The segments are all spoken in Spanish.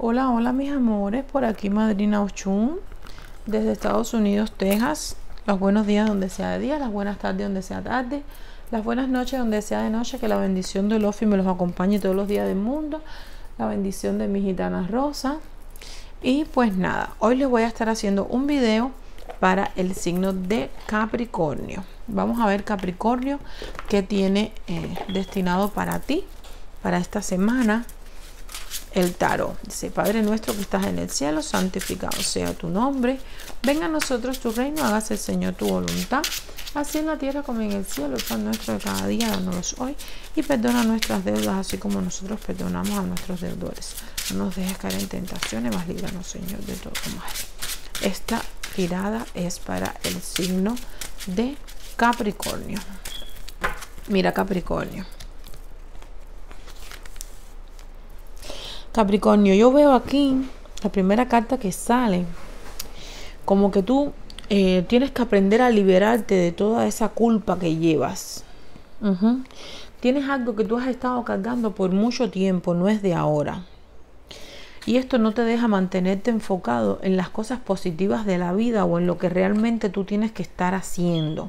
Hola, hola mis amores, por aquí Madrina Ochun, desde Estados Unidos, Texas. Los buenos días donde sea de día, las buenas tardes donde sea tarde, las buenas noches donde sea de noche. Que la bendición de Lofi me los acompañe todos los días del mundo. La bendición de mi gitana Rosa. Y pues nada, hoy les voy a estar haciendo un video para el signo de Capricornio. Vamos a ver Capricornio qué tiene destinado para ti, para esta semana. El tarot dice: Padre nuestro que estás en el cielo, santificado sea tu nombre, venga a nosotros tu reino, hágase Señor tu voluntad, así en la tierra como en el cielo. El pan nuestro de cada día, dánoslos hoy, y perdona nuestras deudas así como nosotros perdonamos a nuestros deudores. No nos dejes caer en tentaciones, mas líbranos Señor de todo mal. Esta tirada es para el signo de Capricornio. Mira Capricornio. Capricornio, yo veo aquí la primera carta que sale, como que tú tienes que aprender a liberarte de toda esa culpa que llevas. Tienes algo que tú has estado cargando por mucho tiempo, no es de ahora. Y esto no te deja mantenerte enfocado en las cosas positivas de la vida o en lo que realmente tú tienes que estar haciendo.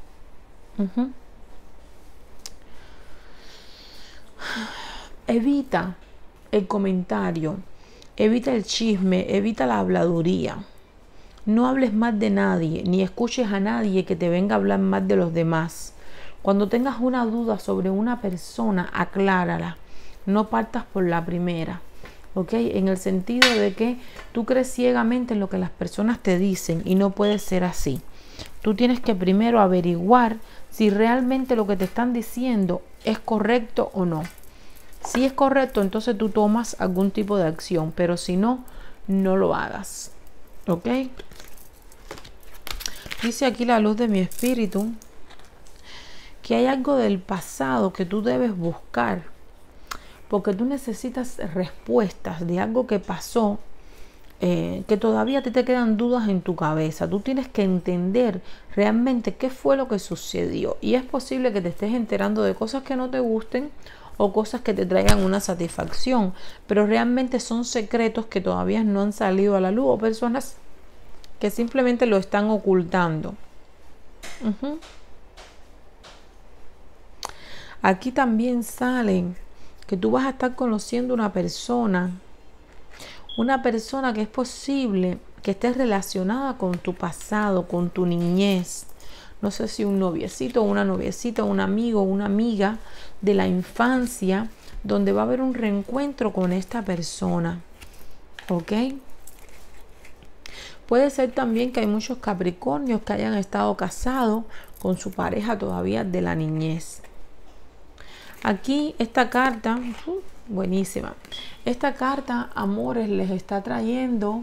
Evita el comentario, evita el chisme, evita la habladuría. No hables más de nadie, ni escuches a nadie que te venga a hablar más de los demás. Cuando tengas una duda sobre una persona, aclárala. No partas por la primera, ¿ok? En el sentido de que tú crees ciegamente en lo que las personas te dicen y no puede ser así. Tú tienes que primero averiguar si realmente lo que te están diciendo es correcto o no. Si es correcto, entonces tú tomas algún tipo de acción, pero si no, no lo hagas, ¿ok? Dice aquí la luz de mi espíritu que hay algo del pasado que tú debes buscar, porque tú necesitas respuestas de algo que pasó, que todavía te quedan dudas en tu cabeza. Tú tienes que entender realmente qué fue lo que sucedió, y es posible que te estés enterando de cosas que no te gusten o cosas que te traigan una satisfacción, pero realmente son secretos que todavía no han salido a la luz, o personas que simplemente lo están ocultando. Aquí también salen que tú vas a estar conociendo una persona que es posible que esté relacionada con tu pasado, con tu niñez. No sé si un noviecito, una noviecita, un amigo, una amiga de la infancia, donde va a haber un reencuentro con esta persona, ¿ok? Puede ser también que hay muchos Capricornios que hayan estado casados con su pareja todavía de la niñez. Aquí esta carta, buenísima. Esta carta, amores, les está trayendo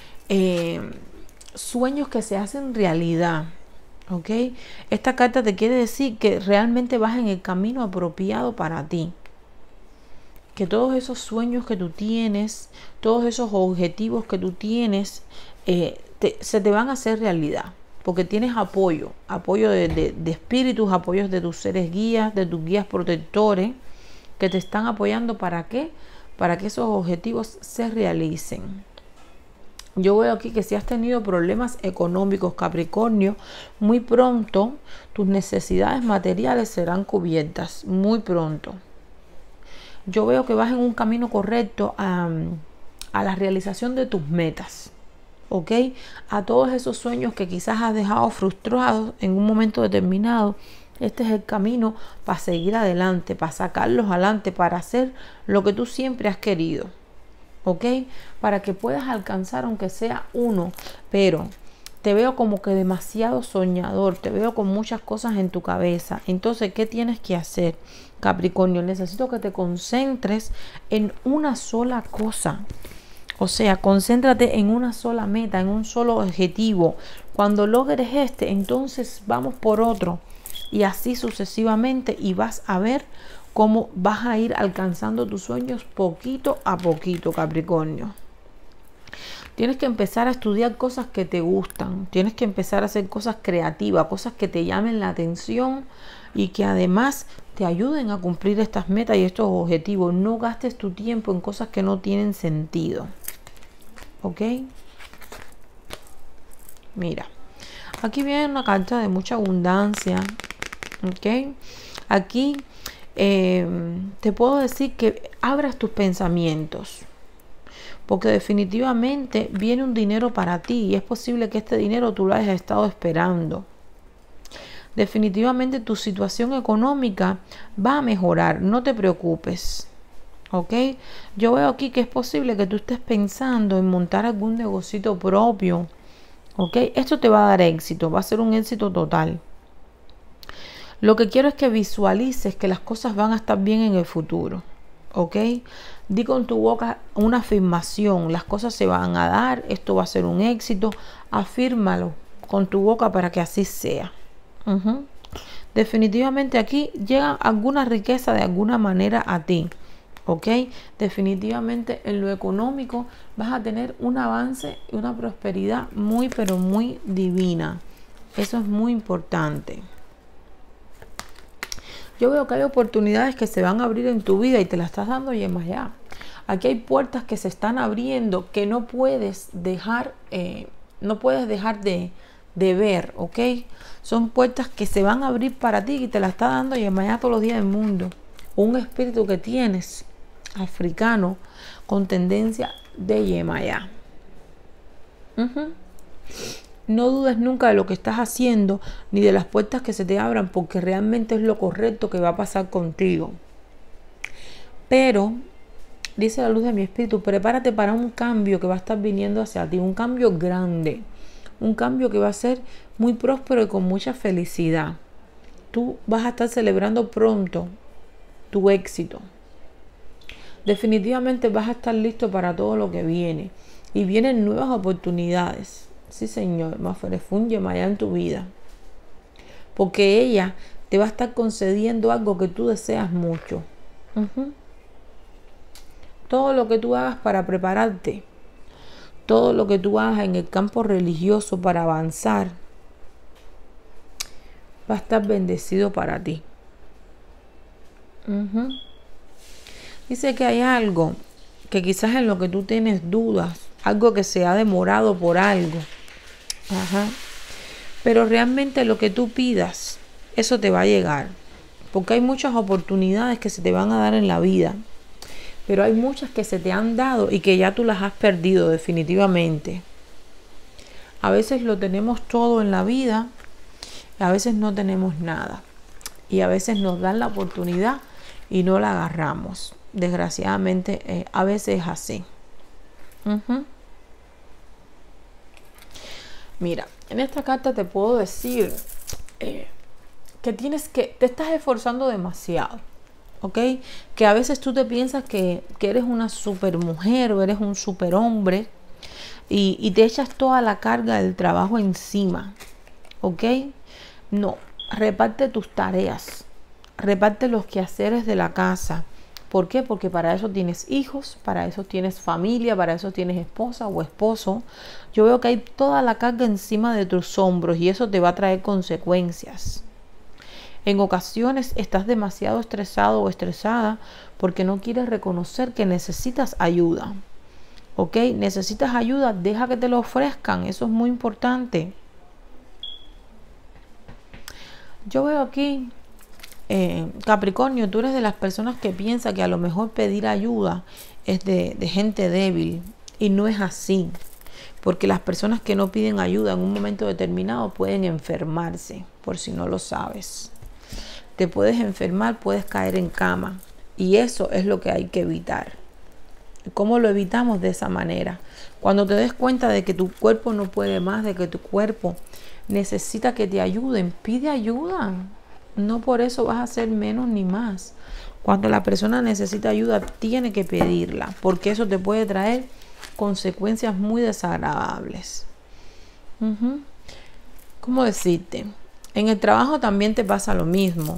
sueños que se hacen realidad. ¿Ok? Esta carta te quiere decir que realmente vas en el camino apropiado para ti. Que todos esos sueños que tú tienes, todos esos objetivos que tú tienes, se te van a hacer realidad. Porque tienes apoyo de espíritus, apoyos de tus seres guías, de tus guías protectores, que te están apoyando. ¿Para qué? Para que esos objetivos se realicen. Yo veo aquí que si has tenido problemas económicos, Capricornio, muy pronto tus necesidades materiales serán cubiertas, muy pronto. Yo veo que vas en un camino correcto a la realización de tus metas, ¿ok? A todos esos sueños que quizás has dejado frustrados en un momento determinado. Este es el camino para seguir adelante, para sacarlos adelante, para hacer lo que tú siempre has querido. ¿Ok? Para que puedas alcanzar aunque sea uno, pero te veo como que demasiado soñador, te veo con muchas cosas en tu cabeza. Entonces, ¿qué tienes que hacer, Capricornio? Necesito que te concentres en una sola cosa. O sea, concéntrate en una sola meta, en un solo objetivo. Cuando logres este, entonces vamos por otro. Y así sucesivamente, y vas a ver cómo vas a ir alcanzando tus sueños poquito a poquito, Capricornio. Tienes que empezar a estudiar cosas que te gustan. Tienes que empezar a hacer cosas creativas, cosas que te llamen la atención y que además te ayuden a cumplir estas metas y estos objetivos. No gastes tu tiempo en cosas que no tienen sentido. ¿Ok? Mira, aquí viene una carta de mucha abundancia. ¿Ok? Aquí te puedo decir que abras tus pensamientos. Porque definitivamente viene un dinero para ti y es posible que este dinero tú lo hayas estado esperando. Definitivamente tu situación económica va a mejorar, no te preocupes. ¿Ok? Yo veo aquí que es posible que tú estés pensando en montar algún negocito propio. ¿Ok? Esto te va a dar éxito, va a ser un éxito total. Lo que quiero es que visualices que las cosas van a estar bien en el futuro. ¿Ok? Di con tu boca una afirmación, las cosas se van a dar, esto va a ser un éxito. Afírmalo con tu boca para que así sea. Definitivamente aquí llega alguna riqueza de alguna manera a ti. ¿Ok? Definitivamente en lo económico vas a tener un avance y una prosperidad muy pero muy divina. Eso es muy importante. Yo veo que hay oportunidades que se van a abrir en tu vida y te las estás dando Yemayá. Aquí hay puertas que se están abriendo que no puedes dejar de ver, ¿ok? Son puertas que se van a abrir para ti y te las está dando Yemayá todos los días del mundo. Un espíritu que tienes africano con tendencia de Yemayá. No dudes nunca de lo que estás haciendo ni de las puertas que se te abran, porque realmente es lo correcto que va a pasar contigo. Pero, dice la luz de mi espíritu, prepárate para un cambio que va a estar viniendo hacia ti, un cambio grande, un cambio que va a ser muy próspero y con mucha felicidad. Tú vas a estar celebrando pronto tu éxito. Definitivamente vas a estar listo para todo lo que viene. Y vienen nuevas oportunidades. Sí, señor, Maferefun Yemayá en tu vida. Porque ella te va a estar concediendo algo que tú deseas mucho. Todo lo que tú hagas para prepararte, todo lo que tú hagas en el campo religioso para avanzar, va a estar bendecido para ti. Dice que hay algo que quizás en lo que tú tienes dudas, algo que se ha demorado por algo. Pero realmente lo que tú pidas, eso te va a llegar. Porque hay muchas oportunidades que se te van a dar en la vida. Pero hay muchas que se te han dado y que ya tú las has perdido definitivamente. A veces lo tenemos todo en la vida, a veces no tenemos nada. Y a veces nos dan la oportunidad y no la agarramos. Desgraciadamente, a veces es así. Mira, en esta carta te puedo decir que te estás esforzando demasiado, ¿ok? Que a veces tú te piensas que eres una super mujer o eres un super hombre y te echas toda la carga del trabajo encima, ¿ok? No, reparte tus tareas, reparte los quehaceres de la casa. ¿Por qué? Porque para eso tienes hijos, para eso tienes familia, para eso tienes esposa o esposo. Yo veo que hay toda la carga encima de tus hombros y eso te va a traer consecuencias. En ocasiones estás demasiado estresado o estresada porque no quieres reconocer que necesitas ayuda. ¿Ok? Necesitas ayuda, deja que te lo ofrezcan. Eso es muy importante. Yo veo aquí... Capricornio, tú eres de las personas que piensa que a lo mejor pedir ayuda es de gente débil y no es así, porque las personas que no piden ayuda en un momento determinado pueden enfermarse, por si no lo sabes. Te puedes enfermar, puedes caer en cama y eso es lo que hay que evitar. ¿Cómo lo evitamos? De esa manera. Cuando te des cuenta de que tu cuerpo no puede más, de que tu cuerpo necesita que te ayuden, pide ayuda. No por eso vas a ser menos ni más. Cuando la persona necesita ayuda, tiene que pedirla, porque eso te puede traer consecuencias muy desagradables. ¿Cómo decirte? En el trabajo también te pasa lo mismo.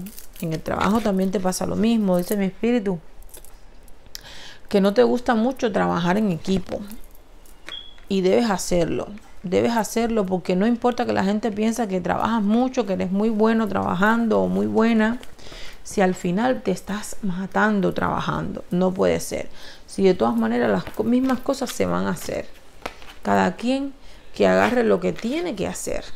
Dice mi espíritu, que no te gusta mucho trabajar en equipo. Y debes hacerlo. Debes hacerlo porque no importa que la gente piense que trabajas mucho, que eres muy bueno trabajando o muy buena. si al final te estás matando trabajando? No puede ser. Si de todas maneras las mismas cosas se van a hacer. Cada quien que agarre lo que tiene que hacer.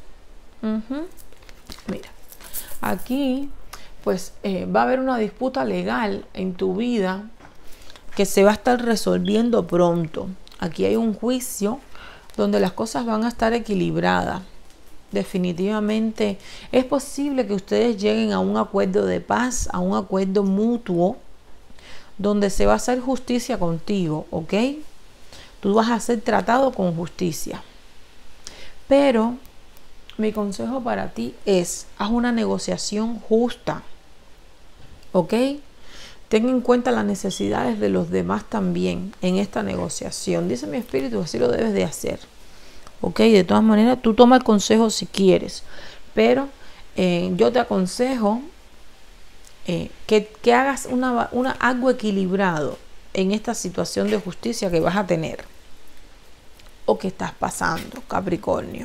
Mira, aquí pues va a haber una disputa legal en tu vida que se va a estar resolviendo pronto. Aquí hay un juicio donde las cosas van a estar equilibradas. Definitivamente es posible que ustedes lleguen a un acuerdo de paz, a un acuerdo mutuo, donde se va a hacer justicia contigo, ¿ok? Tú vas a ser tratado con justicia. Pero mi consejo para ti es, haz una negociación justa, ¿ok? Ten en cuenta las necesidades de los demás también en esta negociación. Dice mi espíritu, así lo debes de hacer. Ok, de todas maneras, tú toma el consejo si quieres. Pero yo te aconsejo que hagas algo equilibrado en esta situación de justicia que vas a tener. O que estás pasando, Capricornio.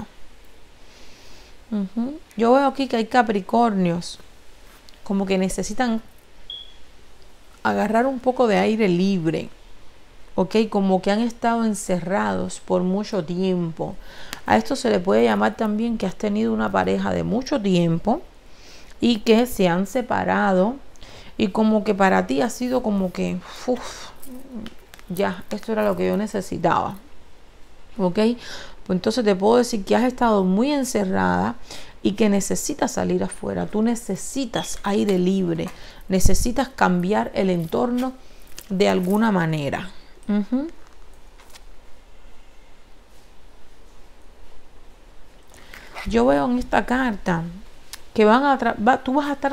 Yo veo aquí que hay Capricornios como que necesitan agarrar un poco de aire libre, ¿ok? Como que han estado encerrados por mucho tiempo. A esto se le puede llamar también que has tenido una pareja de mucho tiempo y que se han separado y como que para ti ha sido como que, ya, esto era lo que yo necesitaba, ¿ok? Pues entonces te puedo decir que has estado muy encerrada y que necesitas salir afuera. Tú necesitas aire libre, necesitas cambiar el entorno de alguna manera. Yo veo en esta carta que tú vas a estar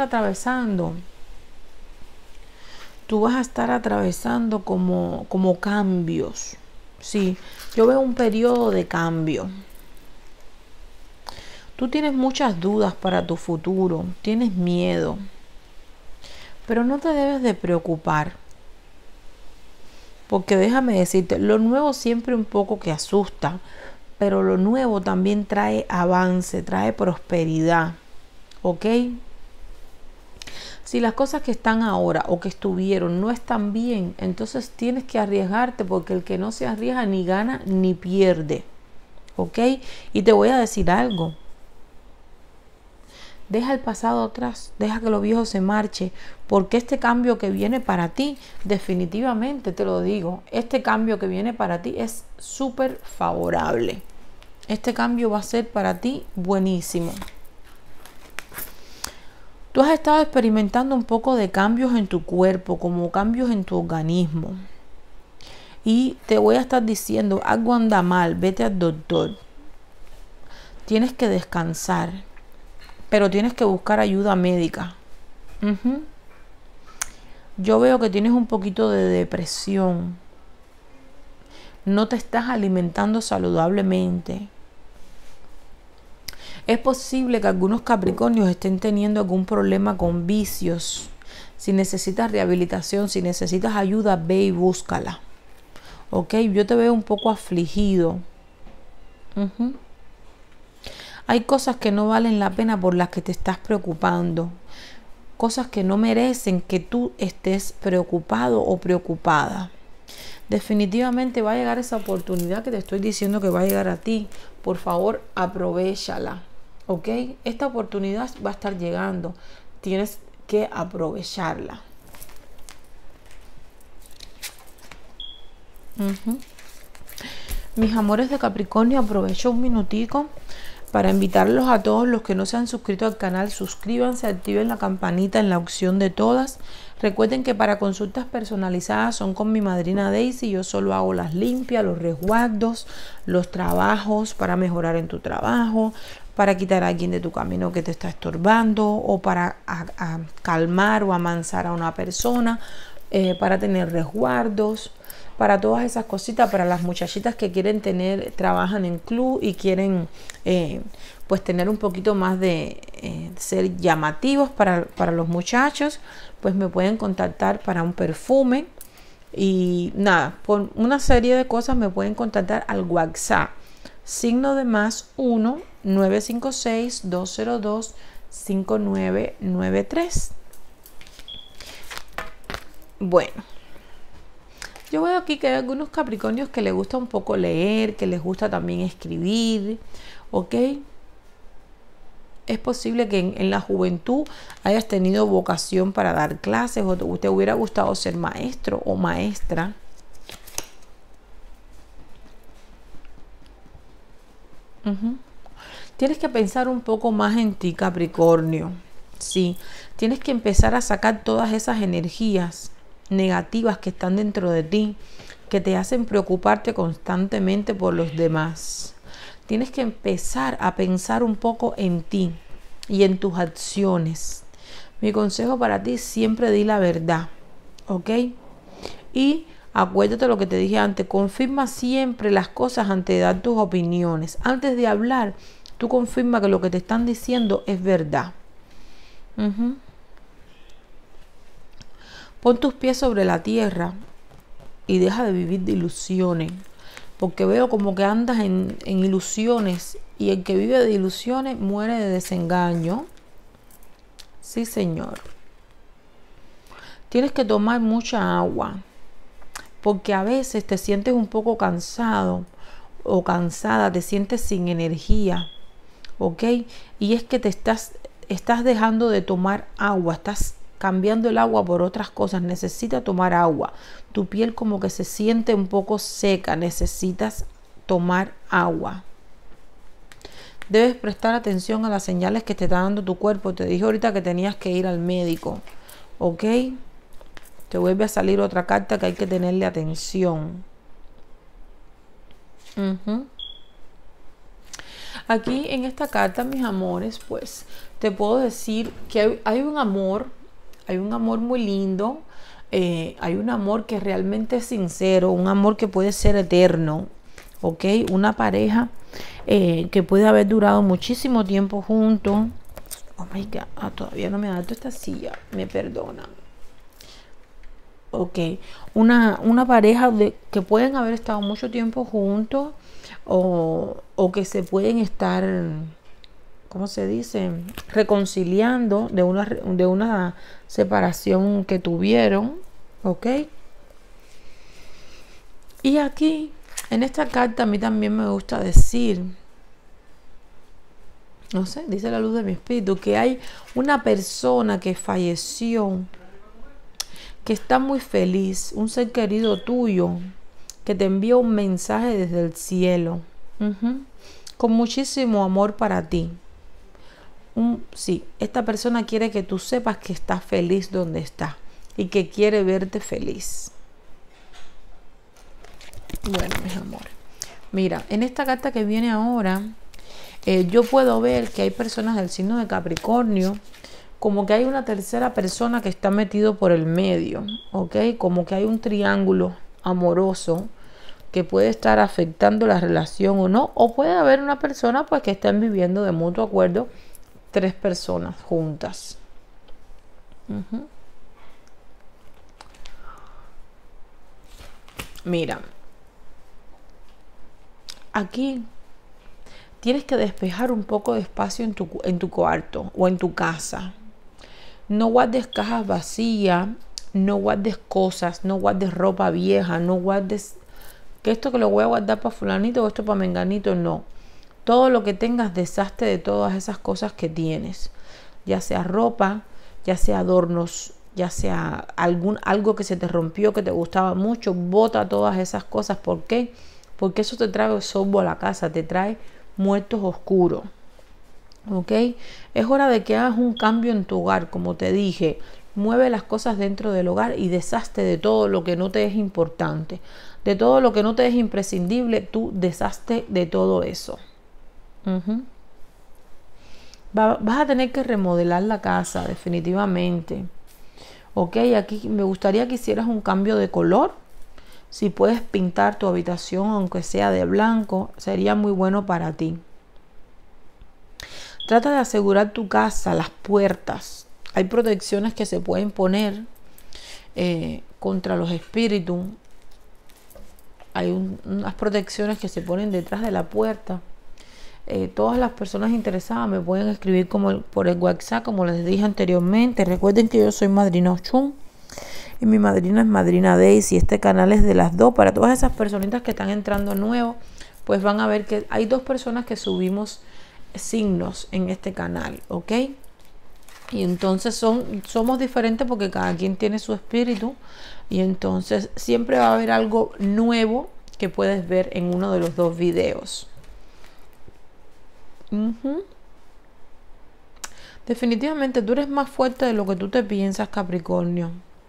atravesando como cambios. Sí, yo veo un periodo de cambio. Tú tienes muchas dudas para tu futuro, tienes miedo, pero no te debes de preocupar, porque déjame decirte, lo nuevo siempre un poco que asusta, pero lo nuevo también trae avance, trae prosperidad, ¿ok? Si las cosas que están ahora o que estuvieron no están bien, entonces tienes que arriesgarte, porque el que no se arriesga ni gana ni pierde, ¿ok? Y te voy a decir algo. Deja el pasado atrás, deja que lo viejo se marche, porque este cambio que viene para ti, definitivamente te lo digo, este cambio que viene para ti es súper favorable. Este cambio va a ser para ti buenísimo. Tú has estado experimentando un poco de cambios en tu cuerpo, como cambios en tu organismo. Y te voy a estar diciendo, algo anda mal, vete al doctor. Tienes que descansar, pero tienes que buscar ayuda médica. Yo veo que tienes un poquito de depresión. No te estás alimentando saludablemente. Es posible que algunos Capricornios estén teniendo algún problema con vicios. Si necesitas rehabilitación, si necesitas ayuda, ve y búscala. Ok, yo te veo un poco afligido. Hay cosas que no valen la pena por las que te estás preocupando. Cosas que no merecen que tú estés preocupado o preocupada. Definitivamente va a llegar esa oportunidad que te estoy diciendo que va a llegar a ti. Por favor, aprovéchala. ¿Ok? Esta oportunidad va a estar llegando. Tienes que aprovecharla. Mis amores de Capricornio, aprovecho un minutico para invitarlos a todos los que no se han suscrito al canal. Suscríbanse, activen la campanita en la opción de todas. Recuerden que para consultas personalizadas son con mi madrina Daisy. Yo solo hago las limpias, los resguardos, los trabajos para mejorar en tu trabajo, para quitar a alguien de tu camino que te está estorbando, o para calmar o amansar a una persona, para tener resguardos, para todas esas cositas, para las muchachitas que quieren trabajan en club y quieren pues tener un poquito más de ser llamativos para los muchachos, pues me pueden contactar para un perfume. Y nada, por una serie de cosas me pueden contactar al WhatsApp, signo de +1 956 202 5993. Bueno, yo veo aquí que hay algunos Capricornios que les gusta un poco leer, que les gusta también escribir, ¿ok? Es posible que en la juventud hayas tenido vocación para dar clases o te hubiera gustado ser maestro o maestra. Tienes que pensar un poco más en ti, Capricornio. Sí, tienes que empezar a sacar todas esas energías negativas que están dentro de ti, que te hacen preocuparte constantemente por los demás. Tienes que empezar a pensar un poco en ti y en tus acciones. Mi consejo para ti, siempre di la verdad, ¿ok? Y acuérdate lo que te dije antes, confirma siempre las cosas antes de dar tus opiniones. Antes de hablar, tú confirma que lo que te están diciendo es verdad. Pon tus pies sobre la tierra y deja de vivir de ilusiones. Porque veo como que andas en ilusiones, y el que vive de ilusiones muere de desengaño. Sí, señor. Tienes que tomar mucha agua, porque a veces te sientes un poco cansado o cansada, te sientes sin energía, ¿ok? Y es que te estás dejando de tomar agua, estás cambiando el agua por otras cosas. Necesitas tomar agua. Tu piel como que se siente un poco seca, necesitas tomar agua. Debes prestar atención a las señales que te está dando tu cuerpo. Te dije ahorita que tenías que ir al médico, ¿ok? Te vuelve a salir otra carta que hay que tenerle atención. Aquí en esta carta, mis amores, pues te puedo decir que hay un amor muy lindo. Hay un amor que realmente es sincero, un amor que puede ser eterno, ¿ok? Una pareja que puede haber durado muchísimo tiempo juntos. Oh my God, todavía no me ha dado esta silla, me perdonan. Ok, una pareja que pueden haber estado mucho tiempo juntos o que se pueden estar, ¿cómo se dice?, reconciliando de una separación que tuvieron, ¿ok? Y aquí, en esta carta, a mí también me gusta decir, no sé, dice la luz de mi espíritu, que hay una persona que falleció, que está muy feliz, un ser querido tuyo, que te envía un mensaje desde el cielo, con muchísimo amor para ti. Sí, esta persona quiere que tú sepas que estás feliz donde estás y que quiere verte feliz. Bueno, mis amores, mira, en esta carta que viene ahora, yo puedo ver que hay personas del signo de Capricornio, como que hay una tercera persona que está metido por el medio, ¿ok? Como que hay un triángulo amoroso que puede estar afectando la relación o no, o puede haber una persona pues que estén viviendo de mutuo acuerdo, 3 personas juntas. Mira, aquí tienes que despejar un poco de espacio en tu cuarto o en tu casa. No guardes cajas vacías, no guardes cosas, no guardes ropa vieja, no guardes que esto que lo voy a guardar para fulanito o esto para menganito, no. Todo lo que tengas, deshazte de todas esas cosas que tienes, ya sea ropa, ya sea adornos, ya sea algo que se te rompió, que te gustaba mucho, bota todas esas cosas. ¿Por qué? Porque eso te trae sorbo a la casa, te trae muertos oscuros. ¿Ok? Es hora de que hagas un cambio en tu hogar, como te dije. Mueve las cosas dentro del hogar y deshazte de todo lo que no te es importante. De todo lo que no te es imprescindible, tú deshazte de todo eso. Vas a tener que remodelar la casa, definitivamente. Ok, aquí me gustaría que hicieras un cambio de color. Si puedes pintar tu habitación, aunque sea de blanco, sería muy bueno para ti. Trata de asegurar tu casa, las puertas. Hay protecciones que se pueden poner contra los espíritus. Hay unas protecciones que se ponen detrás de la puerta. Todas las personas interesadas me pueden escribir por el WhatsApp, como les dije anteriormente. Recuerden que yo soy Madrina Ochun. y mi madrina es Madrina Daisy. Este canal es de las dos. Para todas esas personitas que están entrando nuevo, pues van a ver que hay dos personas que subimos signos en este canal, ¿ok? Y entonces somos diferentes porque cada quien tiene su espíritu, y entonces siempre va a haber algo nuevo que puedes ver en uno de los dos videos. Definitivamente tú eres más fuerte de lo que tú te piensas, Capricornio.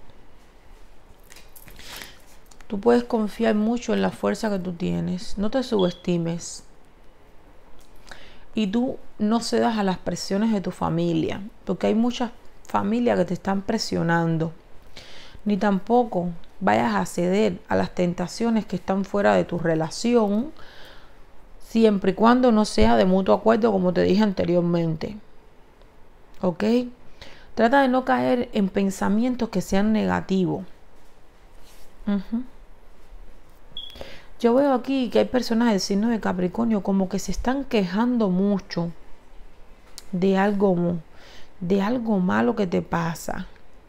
Tú puedes confiar mucho en la fuerza que tú tienes. No te subestimes. Y tú no cedas a las presiones de tu familia, porque hay muchas familias que te están presionando. Ni tampoco vayas a ceder a las tentaciones que están fuera de tu relación, siempre y cuando no sea de mutuo acuerdo, como te dije anteriormente. ¿Ok? Trata de no caer en pensamientos que sean negativos. Yo veo aquí que hay personas del signo de Capricornio como que se están quejando mucho de algo malo que te pasa.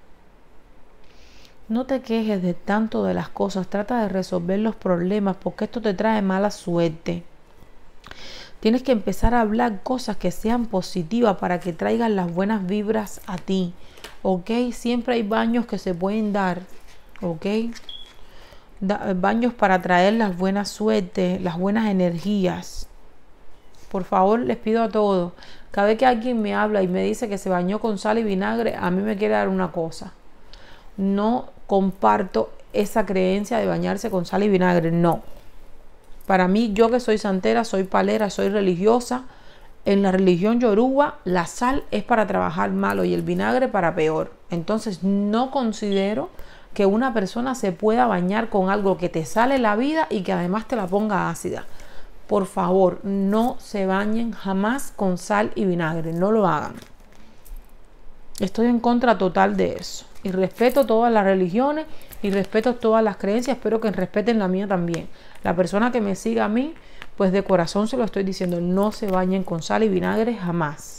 No te quejes de tanto de las cosas, trata de resolver los problemas, porque esto te trae mala suerte. Tienes que empezar a hablar cosas que sean positivas para que traigan las buenas vibras a ti, ¿ok? Siempre hay baños que se pueden dar, ¿ok? Baños para traer las buenas suertes, las buenas energías. Por favor, les pido a todos, cada vez que alguien me habla y me dice que se bañó con sal y vinagre, a mí me quiere dar una cosa. No comparto esa creencia de bañarse con sal y vinagre, no. Para mí, yo que soy santera, soy palera, soy religiosa, en la religión yoruba la sal es para trabajar malo y el vinagre para peor. Entonces no considero que una persona se pueda bañar con algo que te sale la vida y que además te la ponga ácida. Por favor, no se bañen jamás con sal y vinagre, no lo hagan. Estoy en contra total de eso. Y respeto todas las religiones y respeto todas las creencias, espero que respeten la mía también. La persona que me siga a mí, pues de corazón se lo estoy diciendo, no se bañen con sal y vinagre jamás.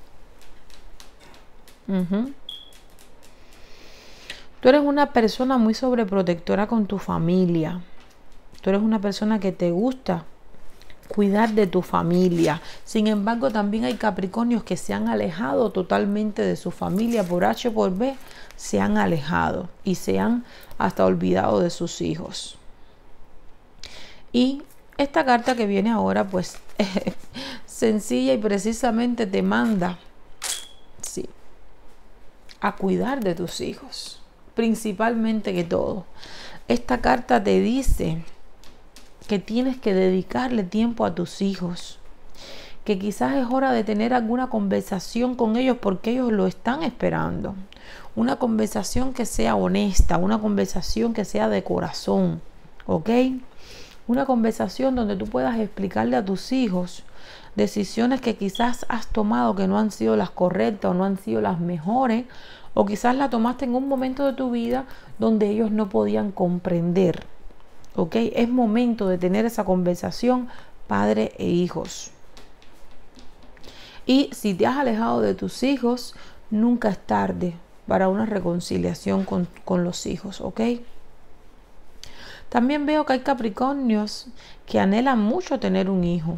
Tú eres una persona muy sobreprotectora con tu familia. Tú eres una persona que te gusta cuidar de tu familia. Sin embargo, también hay Capricornios que se han alejado totalmente de su familia por H o por B. Se han alejado y se han hasta olvidado de sus hijos. Y esta carta que viene ahora, pues, sencilla y precisamente te manda, sí, a cuidar de tus hijos. Principalmente que todo. Esta carta te dice que tienes que dedicarle tiempo a tus hijos, que quizás es hora de tener alguna conversación con ellos porque ellos lo están esperando. Una conversación que sea honesta, una conversación que sea de corazón, ¿ok? Una conversación donde tú puedas explicarle a tus hijos decisiones que quizás has tomado que no han sido las correctas o no han sido las mejores, o quizás la tomaste en un momento de tu vida donde ellos no podían comprender. ¿Ok? Es momento de tener esa conversación padre e hijos. Y si te has alejado de tus hijos, nunca es tarde para una reconciliación con los hijos. ¿Ok? También veo que hay Capricornios que anhelan mucho tener un hijo.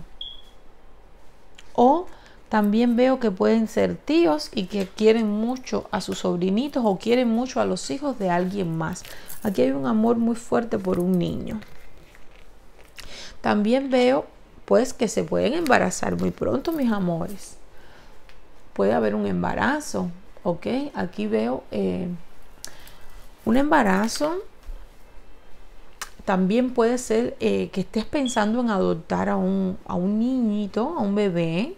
O también veo que pueden ser tíos y que quieren mucho a sus sobrinitos o quieren mucho a los hijos de alguien más. Aquí hay un amor muy fuerte por un niño. También veo, pues, que se pueden embarazar muy pronto, mis amores. Puede haber un embarazo, ¿ok? Aquí veo un embarazo. También puede ser que estés pensando en adoptar a un niñito, a un bebé.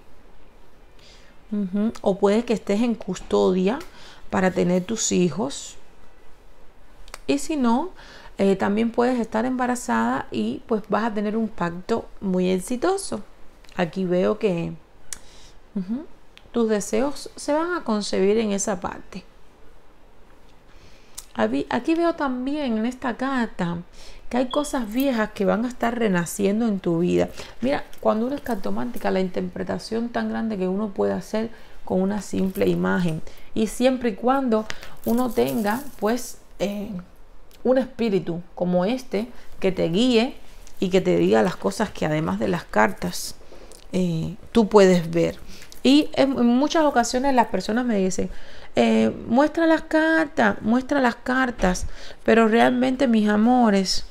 O puede que estés en custodia para tener tus hijos. Y si no, también puedes estar embarazada y pues vas a tener un pacto muy exitoso. Aquí veo que tus deseos se van a concebir en esa parte. Aquí veo también en esta carta que hay cosas viejas que van a estar renaciendo en tu vida. Mira, cuando uno es cartomántica, la interpretación tan grande que uno puede hacer con una simple imagen. Y siempre y cuando uno tenga, pues, un espíritu como este que te guíe y que te diga las cosas que además de las cartas tú puedes ver. Y en muchas ocasiones las personas me dicen, muestra las cartas, pero realmente, mis amores,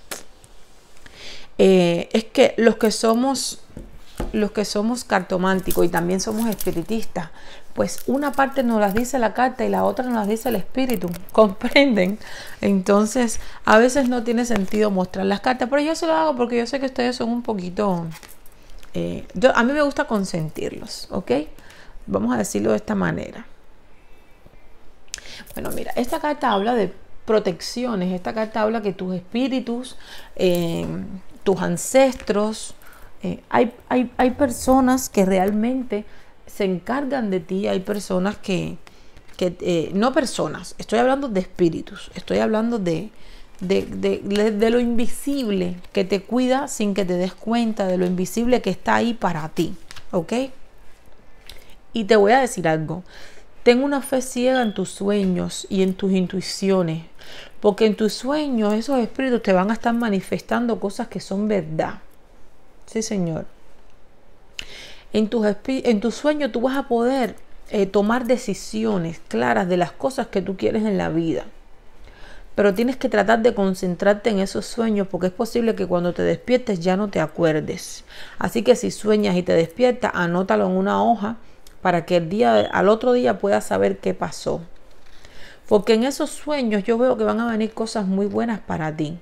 es que los que somos cartománticos y también somos espiritistas, pues una parte nos las dice la carta y la otra nos las dice el espíritu, ¿comprenden? Entonces a veces no tiene sentido mostrar las cartas, pero yo se lo hago porque yo sé que ustedes son un poquito, a mí me gusta consentirlos, ¿ok? Vamos a decirlo de esta manera. Bueno, mira, esta carta habla de protecciones, esta carta habla que tus espíritus, tus ancestros, hay personas que realmente se encargan de ti, hay personas no personas, estoy hablando de espíritus, estoy hablando de lo invisible que te cuida sin que te des cuenta, de lo invisible que está ahí para ti, ¿ok? Y te voy a decir algo, ten una fe ciega en tus sueños y en tus intuiciones, porque en tus sueños esos espíritus te van a estar manifestando cosas que son verdad. Sí, señor. En tus sueños tú vas a poder tomar decisiones claras de las cosas que tú quieres en la vida. Pero tienes que tratar de concentrarte en esos sueños, porque es posible que cuando te despiertes ya no te acuerdes. Así que si sueñas y te despiertas, anótalo en una hoja para que al otro día puedas saber qué pasó. Porque en esos sueños yo veo que van a venir cosas muy buenas para ti.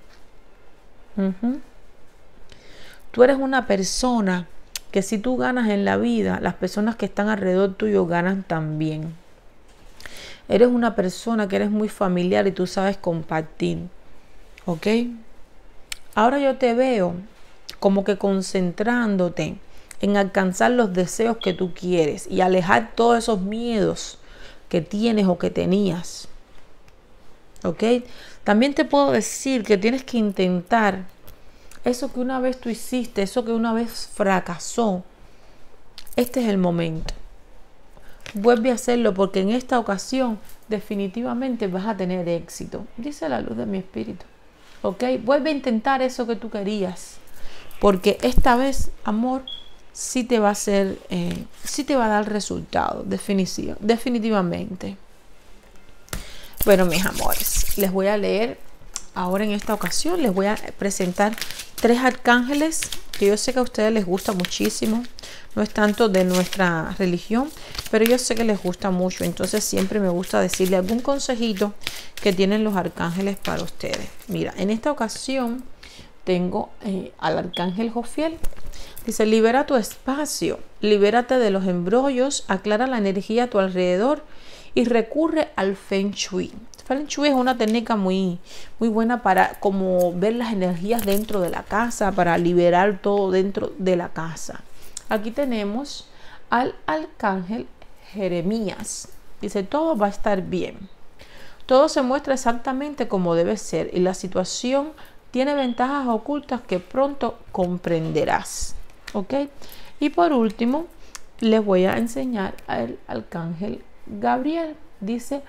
Tú eres una persona que si tú ganas en la vida, las personas que están alrededor tuyo ganan también. Eres una persona que eres muy familiar y tú sabes compartir. ¿Ok? Ahora yo te veo como que concentrándote en alcanzar los deseos que tú quieres y alejar todos esos miedos que tienes o que tenías. ¿Ok? También te puedo decir que tienes que intentar eso que una vez tú hiciste, eso que una vez fracasó. Este es el momento. Vuelve a hacerlo, porque en esta ocasión definitivamente vas a tener éxito. Dice la luz de mi espíritu. ¿Ok? Vuelve a intentar eso que tú querías, porque esta vez, amor, sí te va a hacer, sí te va a dar resultado, definitivamente. Bueno, mis amores, les voy a leer ahora en esta ocasión, les voy a presentar 3 arcángeles que yo sé que a ustedes les gusta muchísimo. No es tanto de nuestra religión, pero yo sé que les gusta mucho. Entonces siempre me gusta decirle algún consejito que tienen los arcángeles para ustedes. Mira, en esta ocasión tengo al arcángel Jofiel. Dice, libera tu espacio, libérate de los embrollos, aclara la energía a tu alrededor y recurre al Feng Shui. Feng Shui es una técnica muy buena para como ver las energías dentro de la casa, para liberar todo dentro de la casa. Aquí tenemos al arcángel Jeremías. Dice, todo va a estar bien. Todo se muestra exactamente como debe ser y la situación tiene ventajas ocultas que pronto comprenderás. ¿Ok? Y por último, les voy a enseñar al arcángel Gabriel. Dice,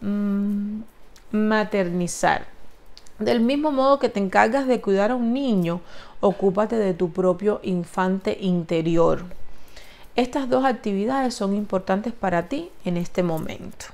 maternizar. Del mismo modo que te encargas de cuidar a un niño, ocúpate de tu propio infante interior. Estas 2 actividades son importantes para ti en este momento.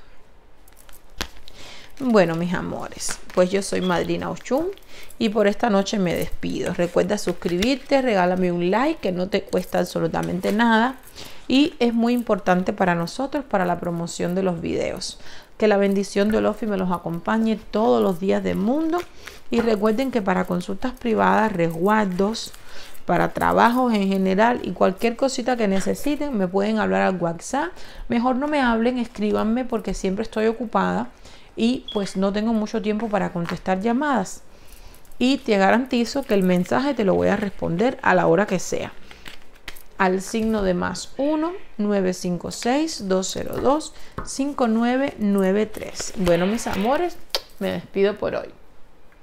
Bueno, mis amores, pues yo soy Madrina Oshun y por esta noche me despido. Recuerda suscribirte, regálame un like que no te cuesta absolutamente nada y es muy importante para nosotros, para la promoción de los videos. Que la bendición de Olofi me los acompañe todos los días del mundo. Y recuerden que para consultas privadas, resguardos, para trabajos en general y cualquier cosita que necesiten, me pueden hablar al WhatsApp. Mejor no me hablen, escríbanme porque siempre estoy ocupada y pues no tengo mucho tiempo para contestar llamadas. Y te garantizo que el mensaje te lo voy a responder a la hora que sea. Al signo de +1 956 202 5993. Bueno, mis amores, me despido por hoy.